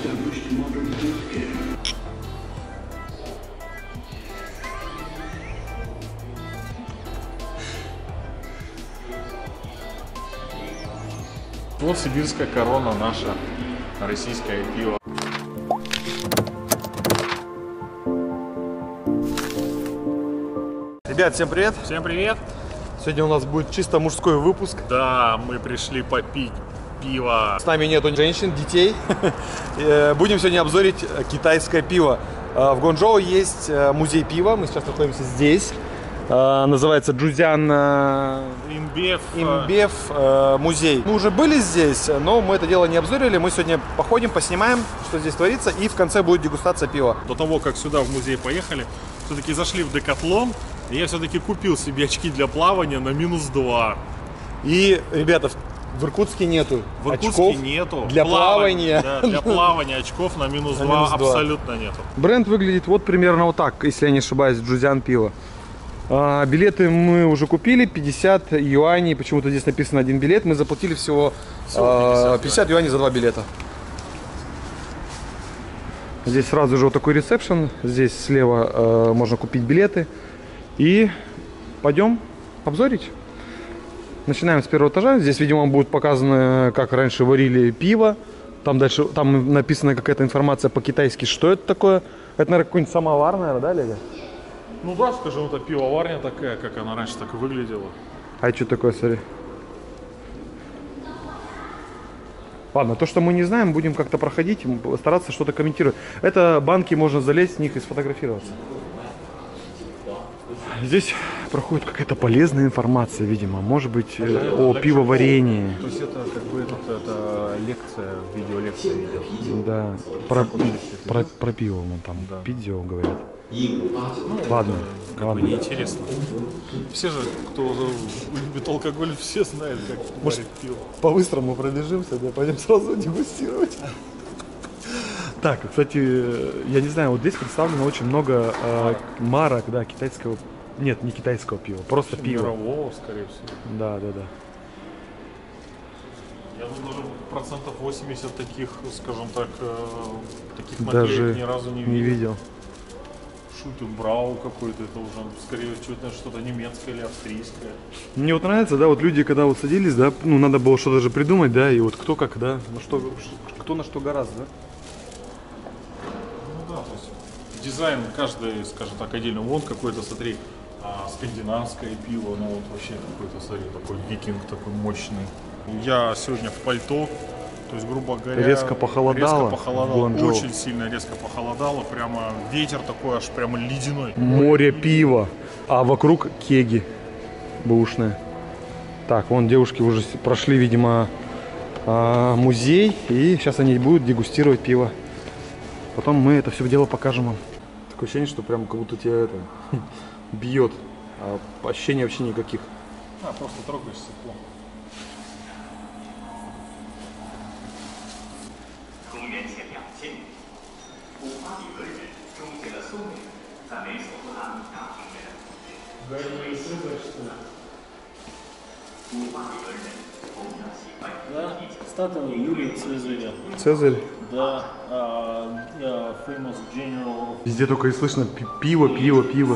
Вот сибирская корона, наша российское пиво. Ребят, всем привет! Всем привет! Сегодня у нас будет чисто мужской выпуск. Да, мы пришли попить пиво. С нами нету женщин, детей. Будем сегодня обзорить китайское пиво. В Гуанчжоу есть музей пива. Мы сейчас находимся здесь. Называется Джузян Инбев музей. Мы уже были здесь, но мы это дело не обзорили. Мы сегодня походим, поснимаем, что здесь творится, и в конце будет дегустация пива. До того, как сюда в музей поехали, все-таки зашли в Декатлон, и я все-таки купил себе очки для плавания на -2. И, ребята, в Иркутске нету в Иркутске очков нету для плавания. Да, для плавания очков на -2 абсолютно нету. Бренд выглядит вот примерно вот так, если я не ошибаюсь, Джузян пиво. Билеты мы уже купили, 50 юаней, почему-то здесь написано один билет, мы заплатили всего 50 юаней за 2 билета. Здесь сразу же вот такой ресепшн, здесь слева можно купить билеты. И пойдем обзорить. Начинаем с первого этажа, здесь, видимо, будет показано, как раньше варили пиво. Там дальше, там написана какая-то информация по-китайски, что это такое. Это, наверное, какой-нибудь самовар, наверное, да, Лега? Ну да, скажем, это пивоварня такая, как она раньше так и выглядела. А что такое, смотри? Ладно, то, что мы не знаем, будем как-то проходить, стараться что-то комментировать. Это банки, можно залезть в них и сфотографироваться. Здесь проходит какая-то полезная информация, видимо, может быть, о пивоварении. То есть это как бы это лекция, видеолекция идет. Да, про пиво мы там, да. Видео говорят. Ладно, ладно. Неинтересно. Все же, кто любит алкоголь, все знают, как варить пиво. По-быстрому пробежимся, да, пойдем сразу дегустировать. Так, кстати, я не знаю, вот здесь представлено очень много марок, да, китайского. Нет, не китайского пива, просто пива. Мирового, скорее всего. Да, да, да. Я тут даже процентов 80 таких, скажем так, таких наклеек Даже ни разу не видел. Шутенбрау какой-то, это уже скорее что-то немецкое или австрийское. Мне вот нравится, да, вот люди, когда вот садились, да, ну надо было что-то же придумать, да, и вот кто как, да, ну что, кто на что гораздо, да? Ну да, то есть дизайн каждый, скажем так, отдельно. Вон какой-то, смотри, скандинавское пиво, ну вот вообще какой-то, смотри, такой викинг такой мощный. Я сегодня в пальто. То есть, грубо говоря, резко похолодало, очень сильно резко похолодало, прямо ветер такой аж прямо ледяной. Море пива, а вокруг кеги бэушные. Так, вон девушки уже прошли, видимо, музей, и сейчас они будут дегустировать пиво. Потом мы это все дело покажем вам. Такое ощущение, что прям как будто тебя это бьет, а ощущений вообще никаких. Просто трогаешься тепло. Да, статуя Юлия Цезаря. Цезарь? Да, famous general. Везде только и слышно пиво, пиво, пиво.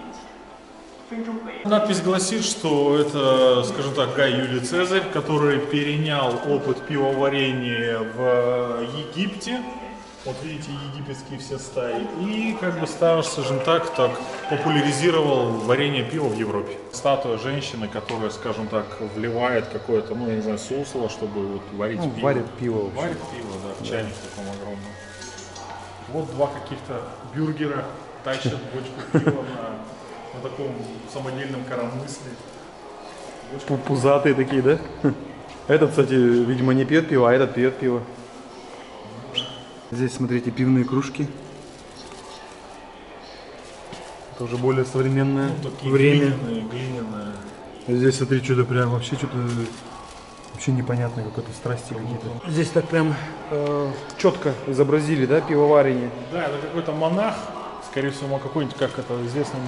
Надпись гласит, что это, скажем так, Гай Юлий Цезарь, который перенял опыт пивоварения в Египте. Вот видите, египетские все стаи. И как бы стал, скажем так, популяризировал варенье пива в Европе. Статуя женщины, которая, скажем так, вливает какое-то, ну, я не знаю, сусло, чтобы вот варить пиво. Варит пиво. Варит пиво, да, в чайнике таком огромном. Вот два каких-то бюргера тащат бочку пива на таком самодельном коромысле. Пузатые такие, да? Этот, кстати, видимо, не пьет пиво, а этот пьет пиво. Здесь, смотрите, пивные кружки. Это уже более современное время. Глиняные. Здесь, смотри, что-то прям вообще что-то вообще непонятное, какое-то страсти какие-то. Здесь так прям четко изобразили, да, пивоварение. Да, это какой-то монах, скорее всего, какой-нибудь, как это известный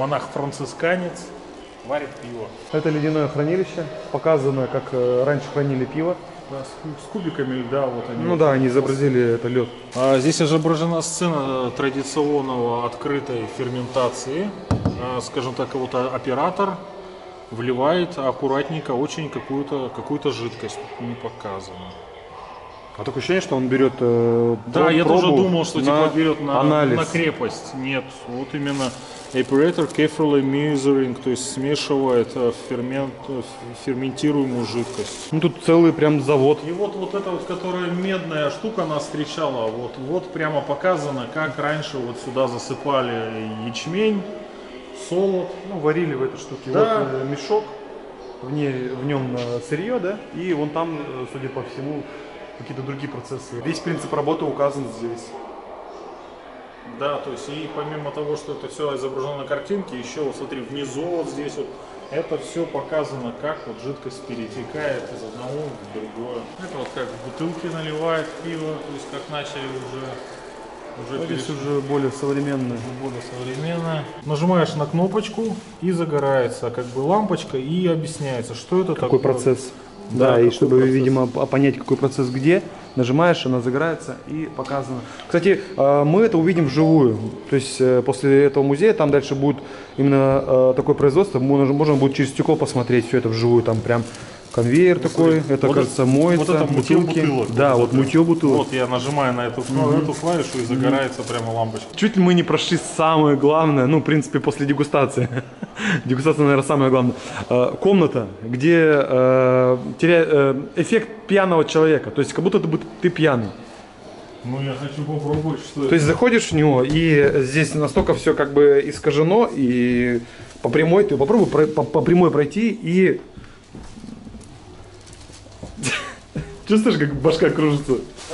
монах-францисканец, варит пиво. Это ледяное хранилище, показано, как раньше хранили пиво. Да, с кубиками льда, вот они. Ну да, они изобразили это лед. Здесь изображена сцена традиционного открытой ферментации. Скажем так, вот оператор вливает аккуратненько очень какую-то жидкость, не показано. А такое ощущение, что он берет Да, я тоже думал, что типа берет на анализ. крепость. Нет, вот именно operator carefully measuring, то есть смешивает ферментируемую жидкость. Ну тут целый прям завод. И вот эта вот, которая медная штука нас встречала, вот прямо показано, как раньше вот сюда засыпали ячмень, солод. Ну, варили в этой штуке. Да. Вот мешок, в нем сырье, да, и вон там, судя по всему, какие-то другие процессы. Весь принцип работы указан здесь. Да, то есть и помимо того, что это все изображено на картинке, еще вот смотри, внизу вот здесь вот это все показано, как вот жидкость перетекает из одного в другое. Это вот как в бутылке наливает пиво, то есть как начали уже Здесь уже более современное. более современно. Нажимаешь на кнопочку и загорается как бы лампочка и объясняется, что это Какой такое. процесс. Да, Да, и какой чтобы, процесс. видимо, понять, какой процесс где, нажимаешь, она загорается и показано. Кстати, мы это увидим вживую. То есть после этого музея там дальше будет именно такое производство. Можно будет через стекло посмотреть все это вживую. Там прям конвейер такой. Это, вот кажется, это- моется. вот это мытье бутылки. бутылок. Да, вот мытье бутылок. Вот я нажимаю на эту клавишу и загорается прямо лампочка. Чуть ли мы не прошли самое главное, ну, в принципе, после дегустации. Дегустация, наверное, самое главное. Комната, где эффект пьяного человека. То есть, как будто ты пьяный. Ну я хочу попробовать, что То это. есть, заходишь в него, и здесь настолько все как бы искажено, и по прямой, ты попробуй по прямой пройти, и... Чувствуешь, как башка кружится?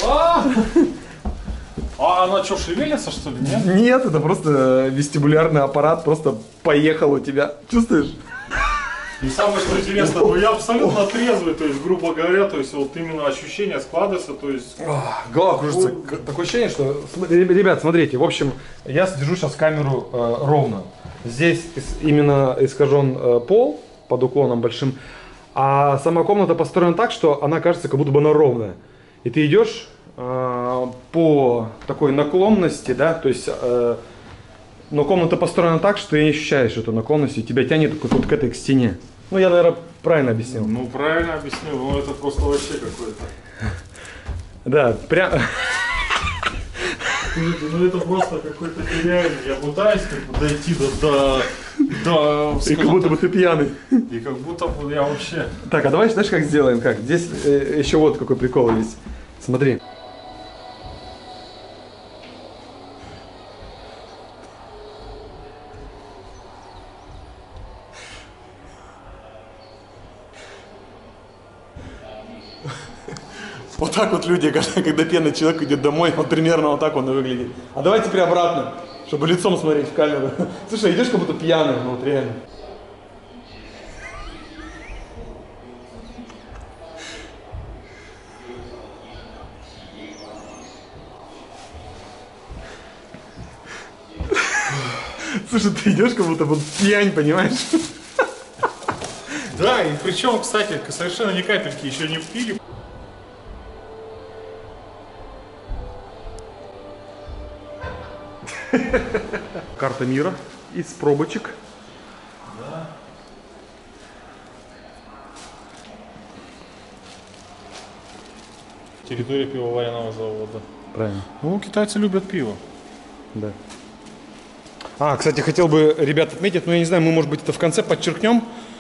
А она что, шевелится, что ли, нет? Нет, это просто вестибулярный аппарат просто поехал у тебя. Чувствуешь? И самое, что интересно, ну я абсолютно трезвый, то есть, грубо говоря, то есть, вот именно ощущение складывается, то есть... Голова кружится. Такое ощущение, что... Ребят, смотрите, в общем, я держу сейчас камеру ровно. Здесь именно искажен пол под уклоном большим, а сама комната построена так, что она кажется, как будто бы она ровная. И ты идешь по такой наклонности, да, то есть... но комната построена так, что ты не ощущаешь эту наклонность, и тебя тянет вот к этой к стене. Ну, я, наверное, правильно объяснил. Ну, правильно объяснил, но это просто вообще какое-то... Да, прям... Ну, это просто какой-то нереальный. Я пытаюсь как бы дойти до И как будто бы ты пьяный. И как будто бы я вообще... Так, а давай, знаешь, как сделаем? Как? Здесь еще вот какой прикол есть. Смотри. Вот так вот люди, когда пьяный человек идет домой, вот примерно вот так он и выглядит. А давай теперь обратно, чтобы лицом смотреть в камеру. Слушай, идешь как будто пьяный, ну вот реально. Слушай, ты идешь как будто вот пьянь, понимаешь? Да, и причем, кстати, совершенно ни капельки еще не впили. Карта мира из пробочек. Территория пивоваренного завода. Правильно. Ну, китайцы любят пиво. Да. Кстати, хотел бы, ребят, отметить, я не знаю, мы, может быть, это в конце подчеркнем,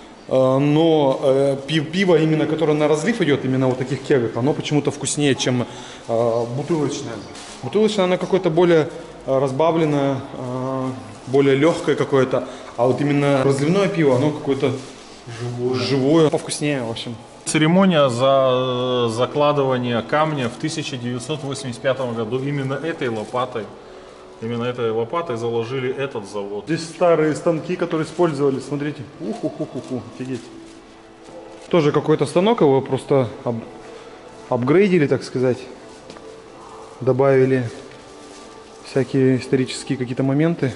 но пиво, именно которое на разлив идет, именно вот таких кегах, оно почему-то вкуснее, чем бутылочное. Бутылочное, оно какое-то более разбавленное, более легкое какое-то, а вот именно разливное пиво, оно какое-то живое, повкуснее, в общем. Церемония за закладывание камня в 1985 году именно этой лопатой. Именно этой лопатой заложили этот завод. Здесь старые станки, которые использовали, смотрите. Уху-ху-ху-ху, офигеть. Тоже какой-то станок, его просто апгрейдили, так сказать. Добавили всякие исторические какие-то моменты.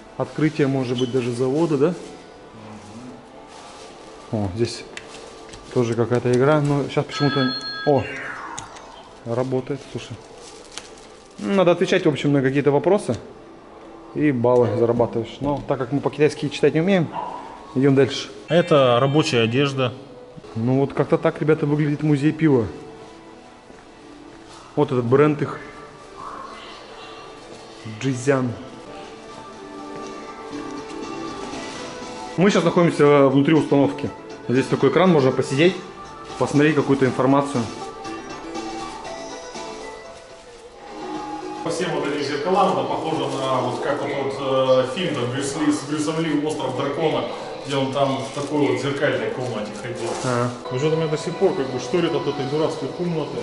Открытие, может быть, даже завода, да? О, здесь Тоже какая-то игра. Но сейчас почему-то... О! Работает, слушай. Надо отвечать, в общем, на какие-то вопросы. И баллы зарабатываешь. Но так как мы по-китайски читать не умеем, идем дальше. Это рабочая одежда. Ну вот как-то так, ребята, выглядит музей пива. Вот этот бренд их. Джизян. Мы сейчас находимся внутри установки. Здесь такой экран, можно посидеть, посмотреть какую-то информацию. По всем вот этим зеркалам это похоже на вот как вот фильм там, с Брюсом Ли «Остров дракона», где он там в такой вот зеркальной комнате ходил. Ну что-то меня до сих пор как бы шторит от этой дурацкой комнаты.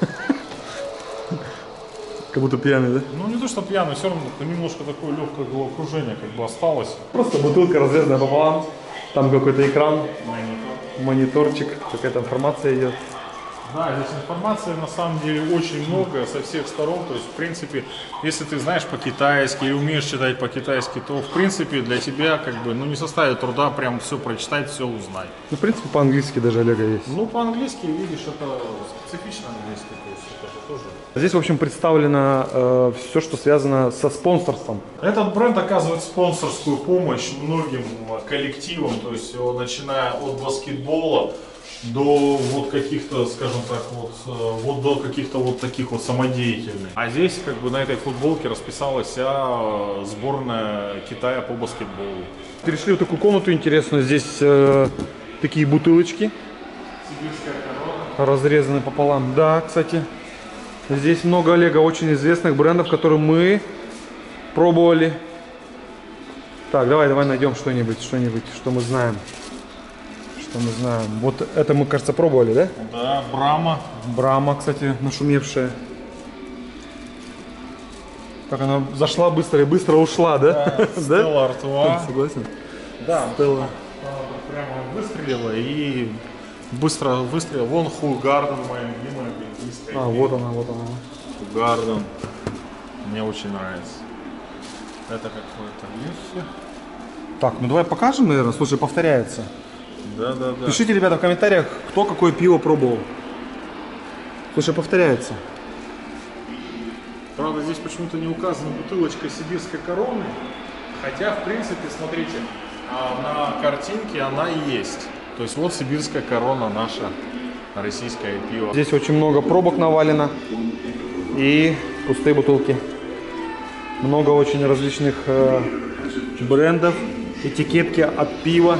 Как будто пьяный, да? Ну не то что пьяный, все равно немножко такое легкое головокружение как бы осталось. Просто бутылка разрезанная пополам. Там какой-то экран, мониторчик, какая-то информация идет. Да, здесь информации на самом деле очень много со всех сторон. То есть, в принципе, если ты знаешь по-китайски или умеешь читать по-китайски, то, в принципе, для тебя как бы, ну, не составит труда прям все прочитать, все узнать. Ну, в принципе, по-английски даже Олега есть. Ну, по-английски, видишь, это специфично английский, то есть это же тоже. Здесь, в общем, представлено все, что связано со спонсорством. Этот бренд оказывает спонсорскую помощь многим коллективам, то есть начиная от баскетбола до вот каких-то, скажем так, вот до каких-то вот таких вот самодеятельных. А здесь как бы на этой футболке расписалась вся сборная Китая по баскетболу. Перешли в такую комнату интересную. Здесь такие бутылочки. Сибирская корона. Разрезаны пополам. Да, кстати. Здесь много, Олега, очень известных брендов, которые мы пробовали. Так, давай найдем что-нибудь, что мы знаем. Что мы знаем. Вот это мы, кажется, пробовали, да? Да, Брама. Брама, кстати, нашумевшая. Как она зашла быстро и быстро ушла, да? Стелла Артуа. Согласен? Да, Стелла. Прямо выстрелила и быстро выстрелила. Вон Хугарден, моя любимая бельгийская. Вот она. Хугарден. Мне очень нравится. Это какое-то вещи. Так, ну давай покажем, наверное. Слушай, повторяется. Да. Пишите, ребята, в комментариях, кто какое пиво пробовал. Слушай, повторяется. Правда, здесь почему-то не указана бутылочка сибирской короны. Хотя, в принципе, смотрите, на картинке она и есть. То есть вот сибирская корона, наша российское пиво. Здесь очень много пробок навалено. И пустые бутылки. Много очень различных брендов. Этикетки от пива.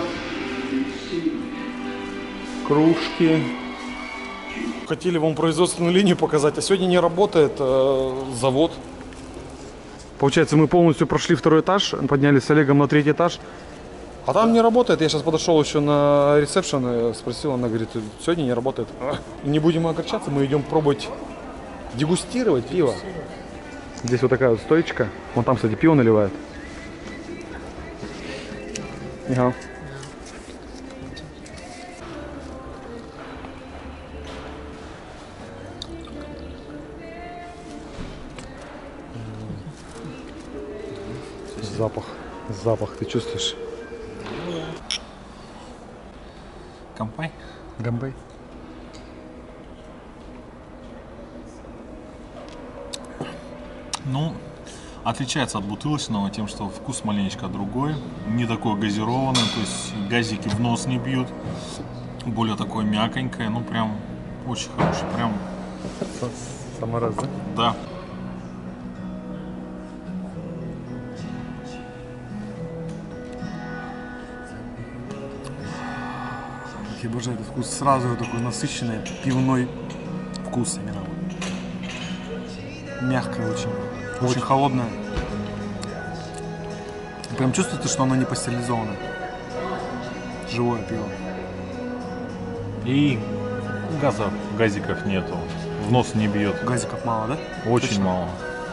Кружки. Хотели вам производственную линию показать, а сегодня не работает завод. Получается, мы полностью прошли второй этаж, поднялись с Олегом на третий этаж. А там не работает. Я сейчас подошел еще на ресепшн, спросил, она говорит, сегодня не работает. Не будем огорчаться, мы идем пробовать дегустировать пиво. Здесь вот такая вот стоечка. Вон там, кстати, пиво наливают. Ага. Запах ты чувствуешь? Кампай? Гамбей. Ну, отличается от бутылочного тем, что вкус маленечко другой, не такой газированный, то есть газики в нос не бьют, более такое мяконькое, ну прям очень хороший, прям. Самораз, да? Да. Я обожаю этот вкус. Сразу такой насыщенный пивной вкус именно. Мягкое очень. Очень холодное. Прям чувствуется, что оно не пастеризовано. Живое пиво. И газиков нету, в нос не бьет. Газиков мало, да? Очень Точно? мало.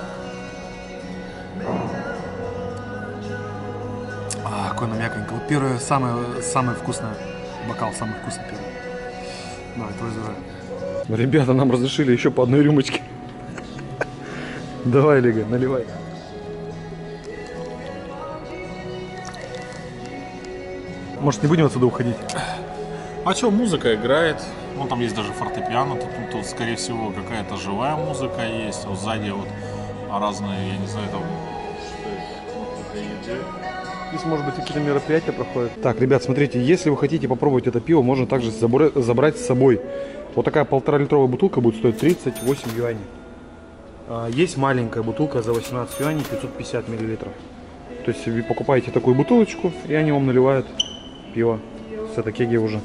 Какое оно мягонькое. Вот первое, самое вкусное. Бокал, самый вкусный пиво. Давай, твой здоровье. Ребята, нам разрешили еще по одной рюмочке. Давай, Лига, наливай. Может, не будем отсюда уходить? А что, музыка играет, ну там есть даже фортепиано, тут скорее всего какая-то живая музыка есть, вот сзади вот разные, я не знаю, там Здесь, может быть, какие-то мероприятия проходят. Так, ребят, смотрите, если вы хотите попробовать это пиво, можно также забрать с собой. Вот такая 1,5-литровая бутылка будет стоить 38 юаней. Есть маленькая бутылка за 18 юаней, 550 миллилитров. То есть вы покупаете такую бутылочку, и они вам наливают пиво с этой кеги уже.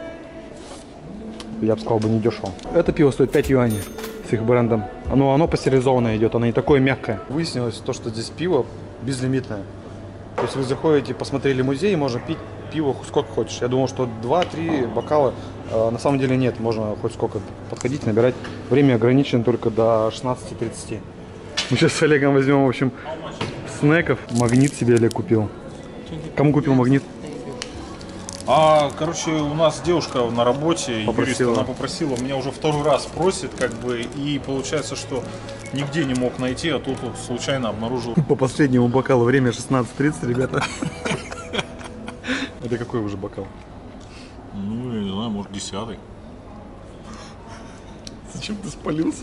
Я бы сказал, бы не дешево. Это пиво стоит 5 юаней с их брендом. Оно пастеризованное идет, оно не такое мягкое. Выяснилось то, что здесь пиво безлимитное. То есть вы заходите, посмотрели музей, можно пить пиво сколько хочешь. Я думал, что 2-3 бокала. На самом деле нет, можно хоть сколько подходить, набирать. Время ограничено только до 16:30. Мы сейчас с Олегом возьмем, в общем, снеков. Магнит себе Олег купил. Кому купил магнит? Короче, у нас девушка на работе, юрист, она попросила, меня уже второй раз просит, как бы, и получается, что нигде не мог найти, а тут вот случайно обнаружил. По последнему бокалу время 16:30, ребята. Это какой уже бокал? Ну, я не знаю, может 10-й. Зачем ты спалился?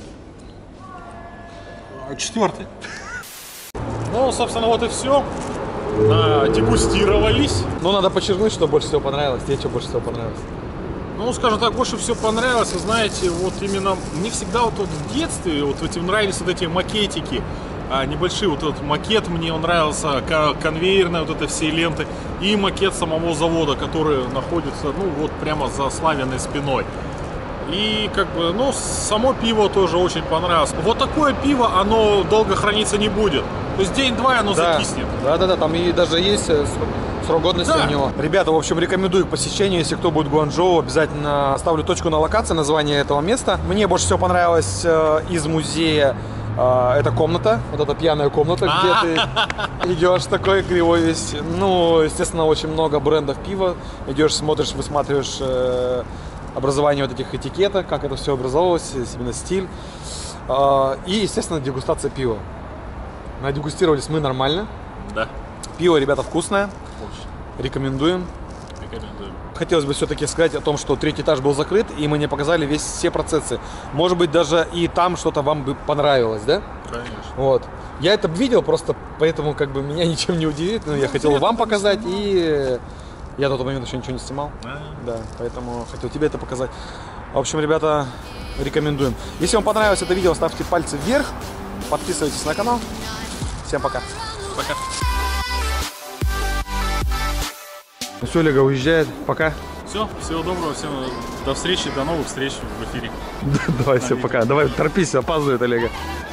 4-й. Ну, собственно, вот и все. Дегустировались. Ну, надо подчеркнуть, что больше всего понравилось. Тебе что больше всего понравилось? Ну, скажем так, больше всего понравилось, и знаете, вот именно мне всегда вот в детстве вот эти нравились вот эти макетики, небольшие, вот этот макет мне нравился, конвейерные вот это все ленты, и макет самого завода, который находится, ну, вот прямо за Славиной спиной. И как бы, ну, само пиво тоже очень понравилось. Вот такое пиво, оно долго храниться не будет. То есть день-два оно закиснет. Да, там и даже есть срок годности у него. Ребята, в общем, рекомендую к посещению, если кто будет в Гуанчжоу, обязательно ставлю точку на локации, название этого места. Мне больше всего понравилось из музея эта комната, вот эта пьяная комната, где ты идешь такой кривой весь. Ну, естественно, очень много брендов пива. Идешь, смотришь, высматриваешь образование вот этих этикеток, как это все образовалось, именно стиль. И, естественно, дегустация пива. Надегустировались мы нормально. Да. Пиво, ребята, вкусное. Очень. Рекомендуем. Рекомендуем. Хотелось бы все-таки сказать о том, что третий этаж был закрыт, и мы не показали все процессы. Может быть, даже и там что-то вам бы понравилось, да? Конечно. Вот. Я это видел, просто поэтому как бы меня ничем не удивит. Но я хотел вам показать, и я на тот момент еще ничего не снимал. Да, поэтому хотел тебе это показать. В общем, ребята, рекомендуем. Если вам понравилось это видео, ставьте пальцы вверх, подписывайтесь на канал. Всем пока. Пока. Ну все, Олега уезжает. Пока. Все, всего доброго, всем до встречи, до новых встреч в эфире. Давай, все, пока. Давай, торопись, опаздывает Олега.